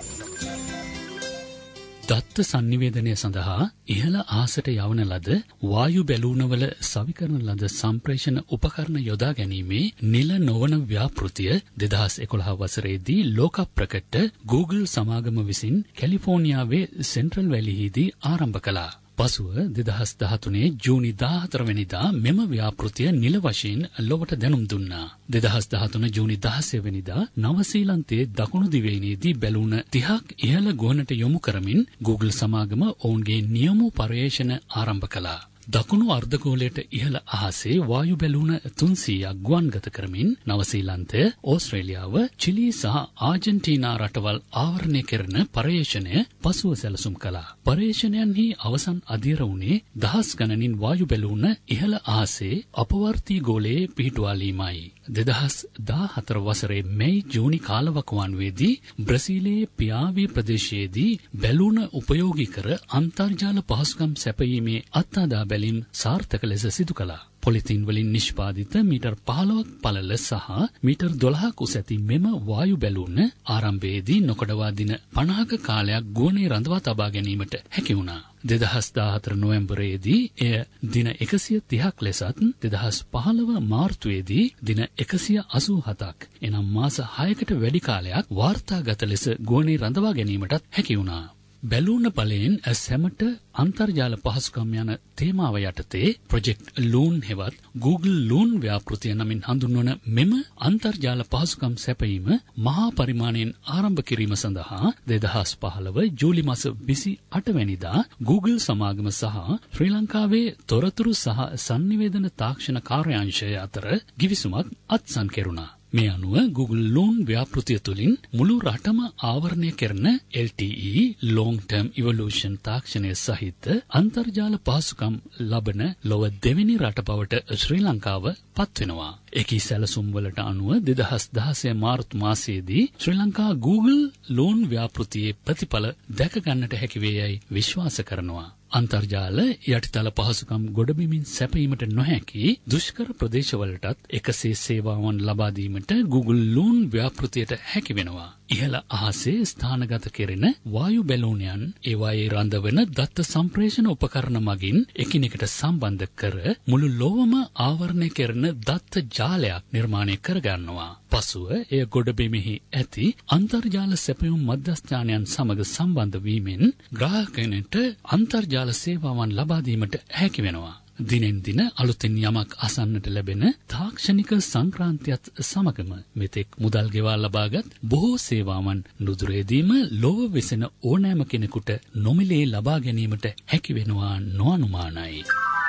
දත්ත sannivedanaya සඳහා ඉහළ ආසට යවන ලද වායු බැලූනවල සවිකරන ලද සම්ප්‍රේෂණ උපකරණ යොදා ගැනීමේ නිල නොවන ව්‍යාපෘතිය දෙදහස් එකොළහ වසරේදී ලෝක ප්‍රකට Google සමාගම විසින් කැලිෆෝනියාවේ සෙන්ට්‍රල් වැලිහිදී ආරම්භ කළා. පසුව දෙදහස් දහතුනේ ජූනි දාහතර වෙනිදා මෙම ව්‍යාපෘතිය නිල වශයෙන් ලොවට දැනුම් දුන්නා. දෙදහස් දහතුන ජූනි දහසය වෙනිදා නවසීලන්තයේ දකුණු දිවයිනේදී බැලුන තිහක් ඉහළ ගුවනට යොමු කරමින් Google සමාගම ඔවුන්ගේ නියමු පර්යේෂණ ආරම්භ කළා. දකුණු අර්ධගෝලයට ඉහළ අහසේ වායු බැලුන තුන්සීයක් ගුවන්ගත කරමින් නවසීලන්තය, ඕස්ට්‍රේලියාව, චිලි සහ ආජන්ටිනා රටවල් ආවරණය කරන පර්යේෂණය පසුව සැලසුම් කළා. පර්යේෂණයන්හි අවසන් අධීර වුණේ දහස් ගණනින් වායු බැලුන ඉහළ අහසේ අපවර්තී ගෝලයේ පිහිටුවාලීමයි. දෙදහස් දාහතර වසරේ මැයි ජූනි කාලවකවානුවේදී බ්‍රසීලයේ පියාවී ප්‍රදේශයේදී බැලුන උපයෝගී කර අන්තර්ජාල පහසුකම් සැපයීමේ අත්අදා බැලීම් සාර්ථක ලෙස සිදු කළා. පොලිතින් වලින් නිෂ්පාදිත මීටර් පහළොවක් පළල සහ මීටර් දොළහක් උස ඇති මෙම වායු බැලුන ආරම්භයේදී නොකඩවා දින පනහක කාලයක් ගුවනේ රඳවා තබා ගැනීමට හැකි වුණා. දෙදහස් දාහතර නොවැම්බරයේදී එය දින එකසිය තිහක් ලෙසත් දෙදහස් පහළව මාර්තුවේදී දින එකසිය අසූ හතක් එනම් මාස හයකට වැඩි කාලයක් වාර්තාගත ලෙස ගුවනේ රඳවා ගැනීමටත් හැකි වුණා. බැලූන බලයෙන් සැමට අන්තර්ජාල පහසුකම් යන තේමාව යටතේ ප්‍රොජෙක්ට් ලූන් හෙවත් Google ලූන් ව්‍යාපෘතිය නමින් හඳුන්වන මෙම අන්තර්ජාල පහසුකම් සැපයීම මහා පරිමාණයෙන් ආරම්භ කිරීම සඳහා දෙදහස් පහළව ජූලි මාස විසි අට වැනිදා Google සමාගම සහ ශ්‍රී ලංකාවේ තොරතුරු සහ sannivedana තාක්ෂණ කාර්යාංශය අතර ගිවිසුමක් අත්සන් කෙරුණා. මේ අනුව Google ලූන් ව්‍යාපෘතිය තුළින් මුළු රටම ආවරණය කරන L T E Long Term Evolution තාක්ෂණය සහිත අන්තර්ජාල පහසුකම් ලබන ලොව දෙවෙනි රට බවට ශ්‍රී ලංකාව පත් වෙනවා. එකී සැලසුම් වලට අනුව දෙදහස් දහසය මාර්තු මාසයේදී ශ්‍රී ලංකා Google ලූන් ව්‍යාපෘතියේ ප්‍රතිඵල දැක ගන්නට හැකි වේ යයි විශ්වාස කරනවා. අන්තර්ජාල යටිතල පහසුකම් ගොඩබිමින් සැපීමට නොහැකි දුෂ්කර ප්‍රදේශවලටත් එකසේ සේවාවන් ලබා දීමට Google ලූන් ව්‍යාපෘතියට හැකි වෙනවා. ඉහළ අහසේ ස්ථානගත කෙරෙන වායු බැලූනයන් ඒවායේ රඳවන දත්ත සම්ප්‍රේෂණ උපකරණ මගින් එකිනෙකට සම්බන්ධ කර මුළු ලොවම ආවරණය කරන දත්ත ජාලයක් නිර්මාණය කරගන්නවා. පසුව එය ගොඩබිමෙහි ඇති අන්තර්ජාල සැපයුම් මධ්‍යස්ථානයන් සමග සම්බන්ධ වීමෙන් ග්‍රාහකයන්ට අන්තර්ජාල සේවාවන් ලබා දීමට හැකි වෙනවා. දිනෙන් දින අලුතින් යමක් අසන්නට ලැබෙන තාක්ෂණික සංක්‍රාන්තියත් සමගම මෙතෙක් මුදල් ගෙවා ලබාගත් බොහෝ සේවාවන් නුදුරේදීම ලොව වෙසෙන ඕනෑම කෙනෙකුට නොමිලේ ලබා ගැනීමට හැකි වෙනවා නොඅනුමානයි.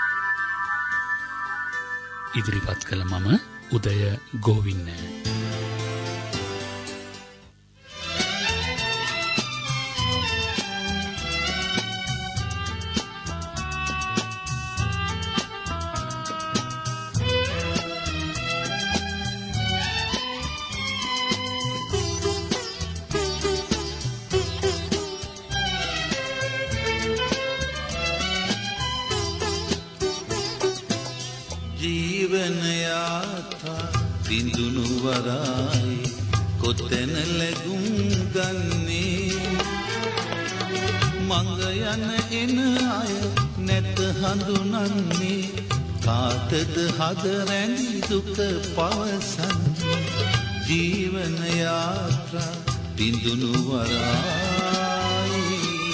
ඉදිරිපත් කළ මම උදය ගෝවින්න. බිඳුණු වරායි කොතැන ලැබුම් ගන්නේ මඟ යන එන අය නැත හඳුනන්නේ කාටද හද රැඳි දුක පවසන්නේ ජීවන යාත්‍රා බිඳුණු වරායි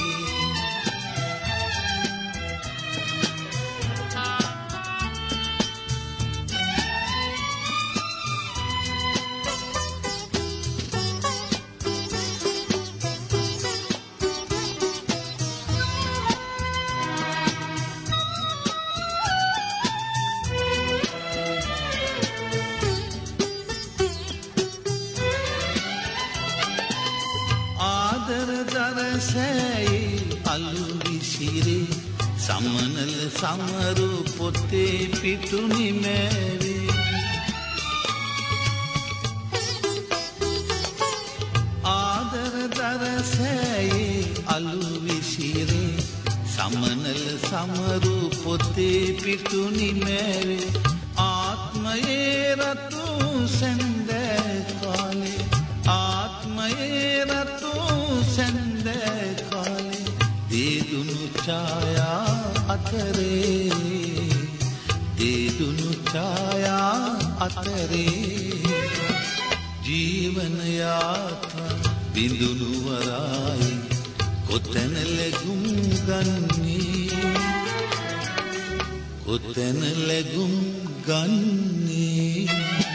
සමනල සමරු පොතේ පිටුනි මෑවේ ආදර දරසැයේ අලු විසිරේ සමනල සමරු පොතේ පිටුනි මෑවේ ආත්මයේ රතු සැන්දෑ කාලේ ආත්මයේ රතු සැන්දෑ කාලේ දේදුණු ඡායා අතරේ දේදුණු ඡායා අතරේ ජීවන යාත්‍රා බිඳුණු වරායි කොතැන ලැබුම් ගන්නේ කොතැන ලැබුම් ගන්නේ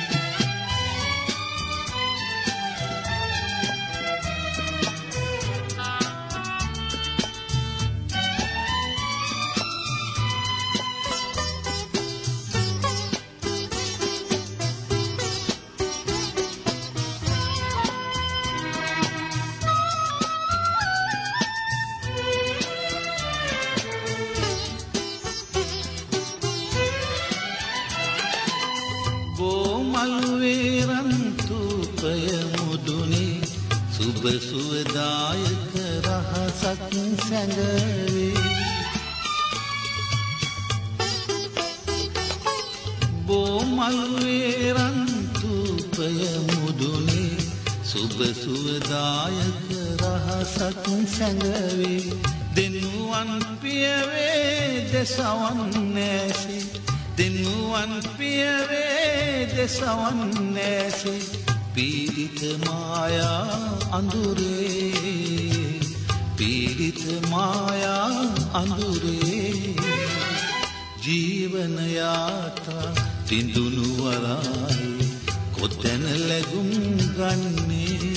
සුවදායක රහසක් සැඟවේ බෝමල්වේ රන්තුපය මුදුනේ සුබ සුවදායක රහසක් සැඟවේ දෙනුවන් පියවේ දෙසවන් නැසේ දෙනුවන් පියවේ දෙසවන් නැසේ පීඩිත මායා අඳුරේ පීඩිත මායා අඳුරේ ජීවන යාත්‍රා තිඳුණු වරායි කොතැන ලැබුම් ගන්නේ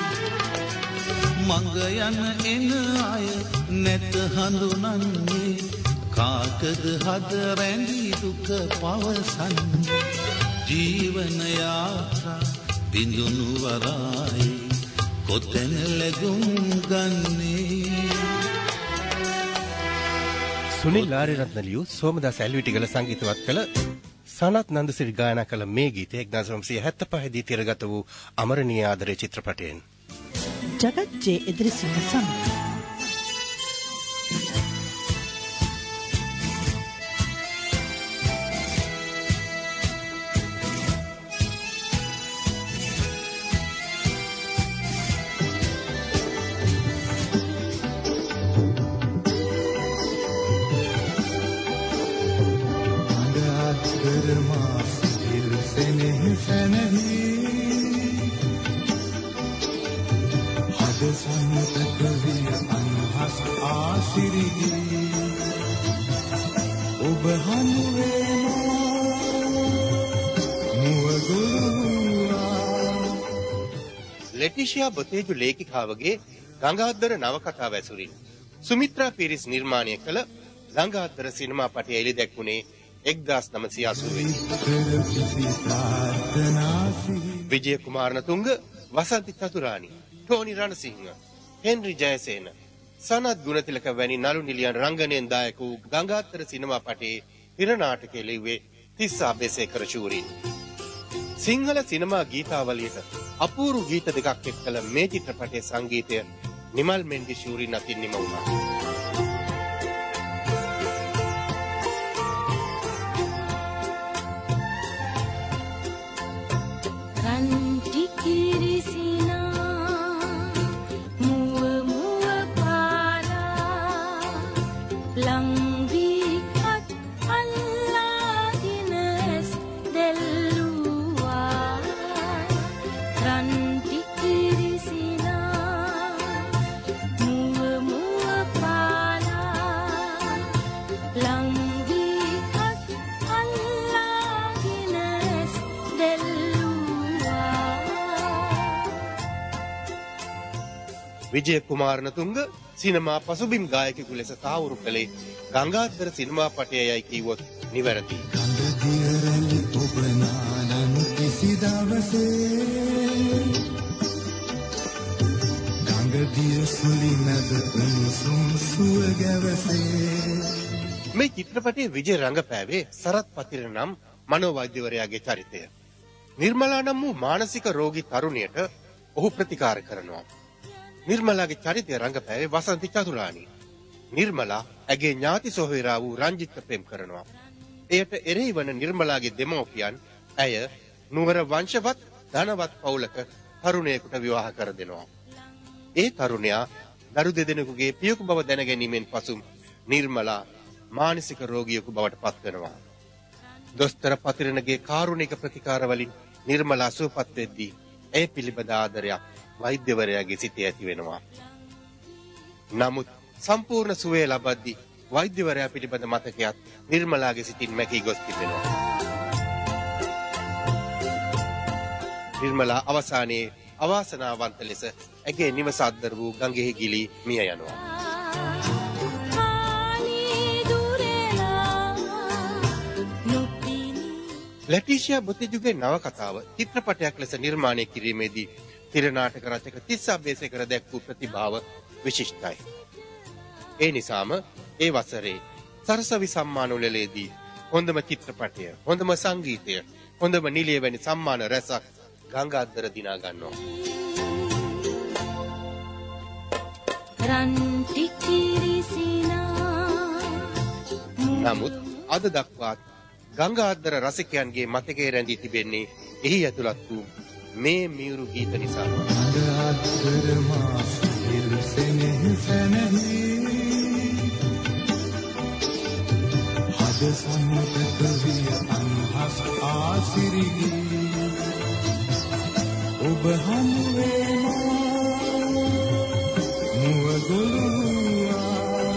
මඟ යන එන අය නැත හඳුනන්නේ කාටද හද රැඳි දුක පවසන්නේ ජීවන යාත්‍රා බිඳුණු වරායි කොතැන ලැබුම් ගන්නේ සුනිල් ආරියරත්න ලියූ සෝමදාස ඇල්විටිගල සංගීතවත් කළ සනත් නන්දසිරි ගායනා කළ මේ ගීතය එක්දාස් නවසිය හැත්තෑ දී තිරගත වූ අමරණීය ආදරේ චිත්‍රපටයෙන් ජගත් ජේ ඉදිරිසිංහ සමඟ ලෙටිෂියා බොතේජු ලේඛිකාවගේ ගංගාද්දර නවකතාව ඇසුරින් සුමිත්‍රා පීරිස් නිර්මාණය කළ ගංගාද්දර සිනමා පටය එළි දැක්වුණේ එක්දාස් නවසිය අසූවේ. විජය කුමාරණතුංග, වසන්ති චතුරානි, ටෝනි රණසිංහ, හෙන්රි ජයසේන, සනත් ගුණතිලක වැනි නළු නිලියන් රංගනයෙන් දායක වූ ගංගාද්දර සිනමා පටයේ හිර නාටකය ලිව්වේ තිස්සා බෙසේකර ශූරින්. සිංහල සිනමා ගීතාවලියට අපූරු ගීත දෙකක් එක් කළ මේ චිත්‍රපටයේ සංගීතය නිමල් මෙන්ඩි ශූරින් අතින් නිම වුණා. විජය කුමාරණතුංග සිනමා පසුබිම් ගායකයෙකු ලෙස තාවුරු කළේ ගංගාද්දර සිනමා පටයයි කිව්වොත් නිවැරදි. ඔබ නානන් කිසි දවසේ ගංගදිය සුලිනද උණුසුම් සුව ගැවසේ. මේ චිත්‍රපටයේ විජය රංගපෑවේ සරත් පතිර නම් මනෝවෛද්‍යවරයාගේ චරිතය. නිර්මලා නම් වූ මානසික රෝගී තරුණියට ඔහු ප්‍රතිකාර කරනවා. නිර්මලාගේ චරිතය රංගපෑවේ වසන්ති චතුරානි. නිර්මලා ඇගේ ඥාති සොහොයුරා වූ රංජිත්ට පෙම් කරනවා. එයට එරෙහි වන නිර්මලාගේ දෙමව්පියන් ඇය නුවර වංශවත් ධනවත් පවුලක තරුණයෙකුට විවාහ කර දෙනවා. ඒ තරුණයා දරු දෙදෙනෙකුගේ පියකු බව දැන ගැනීමෙන් පසු නිර්මලා මානසික රෝගියෙකු බවට පත් වෙනවා. දොස්තර පතිරණගේ කාරුණික ප්‍රතිකාර වලින් නිර්මලා සුවපත් වෙද්දී ඒ පිළිබඳ ආදරයක් වෛද්‍යවරයාගේ සිතේ ඇති වෙනවා. නමුත් සම්පූර්ණ සුවය ලබද්දී වෛද්‍යවරයා පිළිබඳ මතකයක් නිර්මලාගේ සිතින් මැකී ගොස් තිබෙනවා. නිර්මලා අවසානයේ අවාසනාවන්ත ලෙස ඇගේ නිවස අද්දර වූ ගඟෙහි ගිලී මිය යනවා. ලැටිෂියා බුතිජුගේ නවකතාව චිත්‍රපටයක් ලෙස නිර්මාණය කිරීමේදී තිරනාටක රචක තිස්ස අබේසේකර දැක්වූ ප්‍රතිභාව විශිෂ්ටයි. ඒ නිසාම ඒ වසරේ සරසවි සම්මාන උළෙලේදී හොඳම චිත්‍රපටය, හොඳම සංගීතය, හොඳම නිලිය වැනි සම්මාන රැසක් ගංගා අද්දර දිනා ගන්නවා. නමුත් අද දක්වාත් ගංගා අද්දර රසිකයන්ගේ මතකයේ රැඳී තිබෙන්නේ එහි ඇතුළත් වූ මේ මියුරු ගීත නිසා. ඔබ හමුවේ මුව ගොළුවා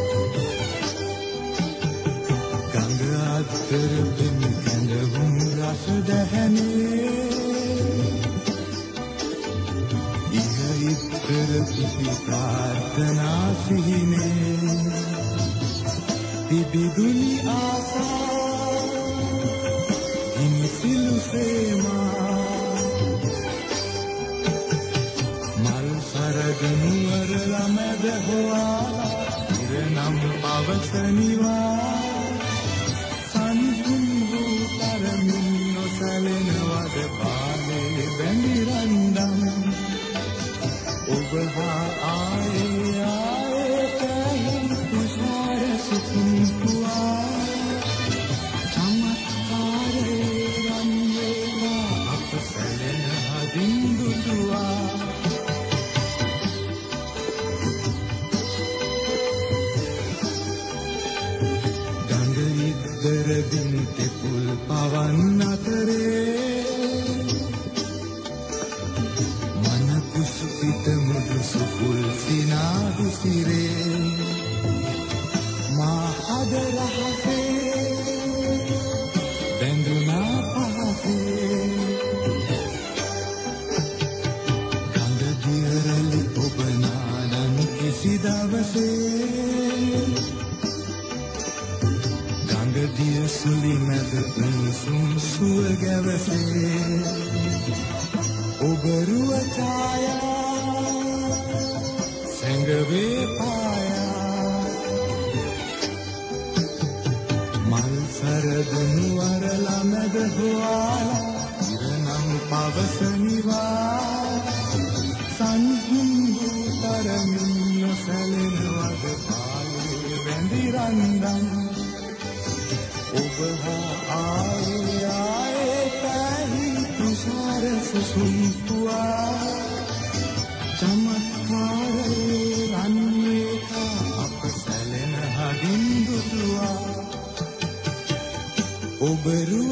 ගංග අතර බිම් කැඳවුම් රස දැහැනේ ඉහ ඉත්තර පිපි ප්‍රාර්ථනා සිහිනේ පිබිදුනි ආසා ඉනිසිලු සේමා සරගනුවර ළමැද හොවාලා ඉරනම් පවසනිවා සන්තුන් වූ තරමින් නොසැලෙනවද පාලේ බැඳිරන්දම් ඔබ හා ආයේ ආයේ කැහින් තුෂාර සිසුන්තුවා චමත්කාරේ රන්වේවා අප සැලෙන හදින් දුටුවා දරදින් තෙපුල් පවන් අතරේ මන කුසුපිත මුදු සුපුල් සිනාදු සිරේ මා හද රහසේ බැඳුනා පහසේ කඳ දියරලි ඔබ නාදන් කිසි දවසේ දිය සුලි මැද උණුසුම් සුව ගැවසේ ඔබ රුව ඡායා සැඟවේ පායා මල් සරදනු වරලා මැද හොවාලා ඉරනම් පවසනිවා සංහුම් තරමින් නොසැලෙනවද පාලේ වැඳිරන්දම් ඔබ හා ආයේ ආයේ පැහි තුෂාර සුසුම්තුවා චමත්කාරේ රන්වේකා අප සැලෙන හදින් දුටුවා ඔබ රුව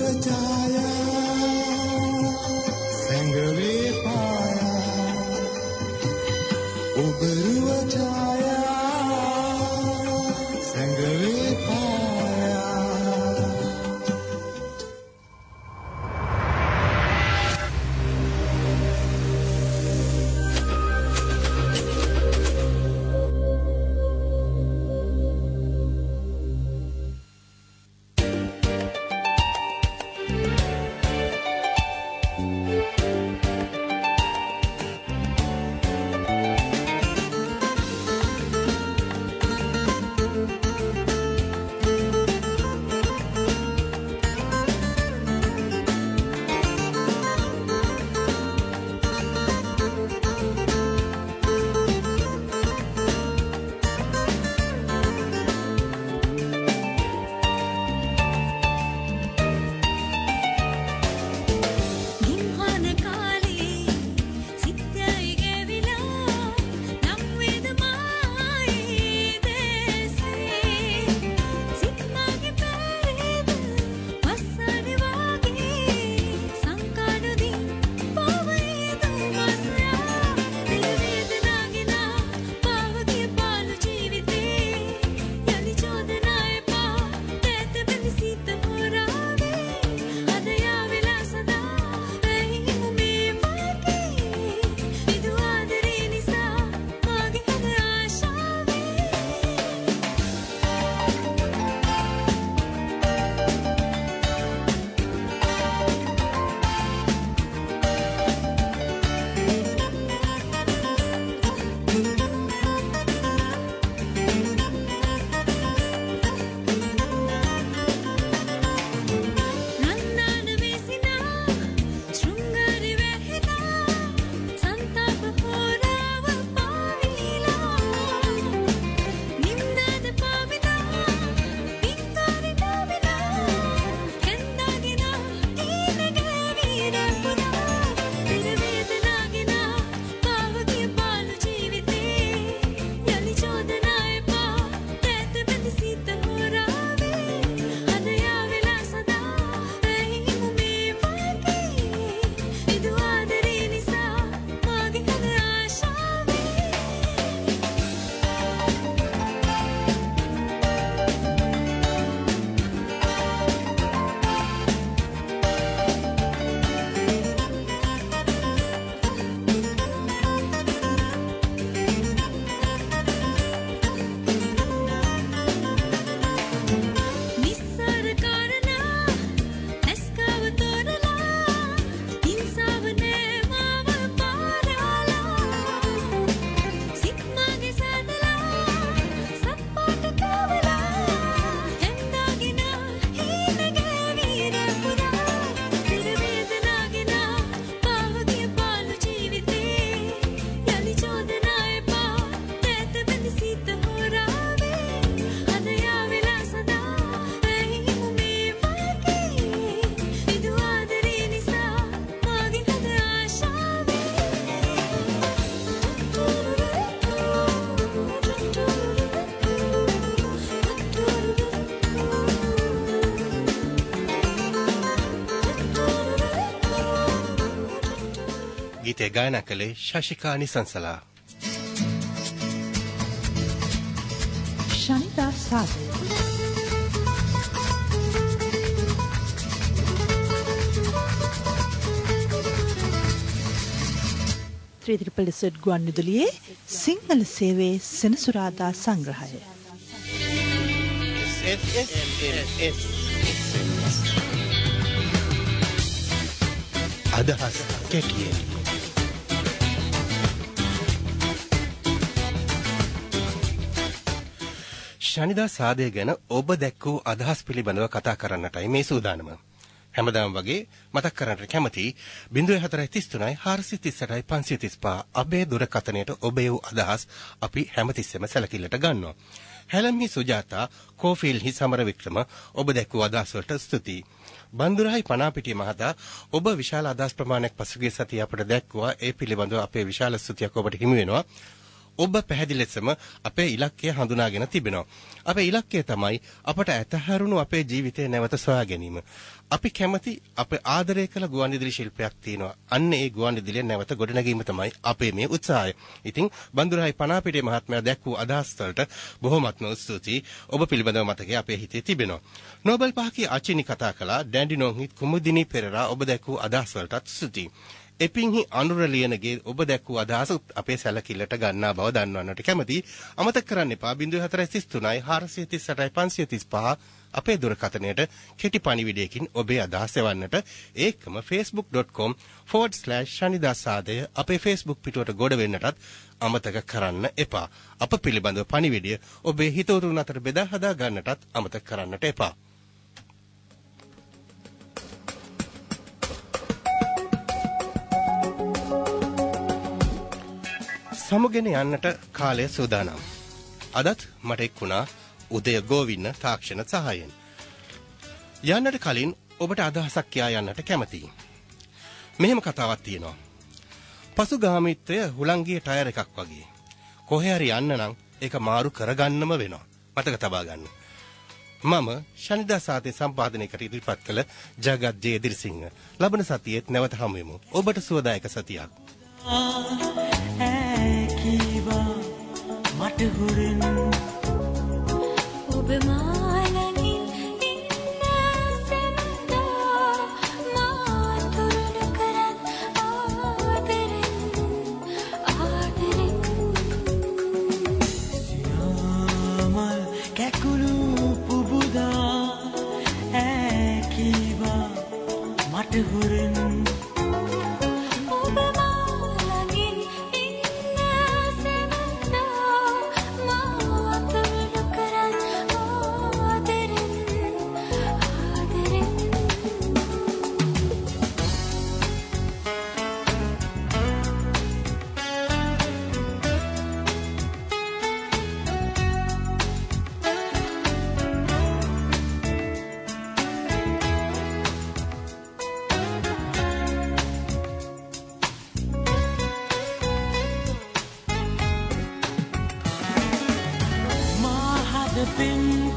ඡායා සැඟවේ පායා ඔබ රුව ඡායා සැඟවේ පායා ගීතය ගායනා කළේ ශශිකා නිසංසලා. ශනිදා සාදය ත්‍රිපිටක ගුවන්විදුලියේ සිංහල සේවයේ සෙනසුරාදා සංග්‍රහය. අදහස් කැටියෙන් ශනිදා සාදය ගැන ඔබ දැක් වූ අදහස් පිළිබඳව කතා කරන්නටයි මේ සූදානම. හැමදාම වගේ මතක් කරන්නට කැමති ज़ीरो चार तीन तीन चार तीन आठ पाँच तीन पाँच අපේ දුරකථනයට ඔබේ වූ අදහස් අපි හැමතිස්සෙම සැලකිල්ලට ගන්නවා. හැලම්හි සුජාතා කෝෆීල්හි සමර වික්‍රම ඔබ දැක් වූ අදහස් වලට ස්තුතියි. බන්දුරායි පනාපිටිය මහතා ඔබ විශාල අදහස් ප්‍රමාණයක් පසුගිය සතියේ අපට දැක්වුවා. ඒ පිළිබඳව අපේ විශාල ස්තුතියක් ඔබට හිමි වෙනවා. ඔබ පැහැදිලි ලෙසම අපේ ඉලක්කය හඳුනාගෙන තිබෙනවා. අපේ ඉලක්කය තමයි අපට ඇතහැරුණු අපේ ජීවිතය නැවත සොයා ගැනීම. අපි කැමති අපේ ආදරය කළ ගුවන්විදුලි ශිල්පයක් තියෙනවා. අන්න ඒ ගුවන්විදුලිය නැවත ගොඩනැගීම තමයි අපේ මේ උත්සාහය. ඉතින් බන්දුරායි පනාපිටිය මහත්මයා දැක් වූ අදහස් වලට බොහොමත්ම ස්තුතියි. ඔබ පිළිබඳව මතකය අපේ හිතේ තිබෙනවා. නෝබල් පහකී අචිනි කතා කළා ඩැන්ඩිනෝන්හි කුමුදිනී පෙරරා ඔබ දැක් වූ අදහස් වලටත් ස්තුතියි. එපින්හි අනුර ලියනගේ ඔබ දැක් වූ අදහස අපේ සැලකිල්ලට ගන්නා බව දන්වන්නට කැමතියි. අමතක කරන්න එපා ज़ीरो चार तीन तीन चार तीन आठ पाँच तीन पाँच අපේ දුරකථනයට කෙටි පණිවිඩයකින් ඔබේ අදහස් එවන්නට. ඒකම facebook dot com forward slash shanidasadaya අපේ Facebook පිටුවට ගොඩ වෙන්නටත් අමතක කරන්න එපා. අප පිළිබඳව පණිවිඩය ඔබේ හිතවතුන් අතර බෙදා හදා ගන්නටත් අමතක කරන්නට එපා. සමුගෙන යන්නට කාලය සූදානම්. අදත් මට එක්ුණා උදය ගෝවින්න තාක්ෂණ සහායෙන්. යන්නට කලින් ඔබට අදහසක් කියා යන්නට කැමතියි. මෙහෙම කතාවක් තියෙනවා. පසුගාමීත්වය හුලංගියේ ටයර් එකක් වගේ. කොහේ හරි යන්න නම් ඒක මාරු කරගන්නම වෙනවා. මතක තබා ගන්න. මම ශනිදා සාතේ සම්පාදනයකට ඉදිරිපත් කළ ජගත් ජේ දිරිසිංහ. ලබන සතියේත් නැවත හමු වෙමු. ඔබට සුවදායක සතියක්. මට හුරෙන් ඔබ මාළඟින් ඉන්න සැමදා මා තුරුණු කරත් ආදරෙන් ආදරෙන් සියාමල් කැකුළු පුබුදා ඈ කීවා මට හුරෙන් been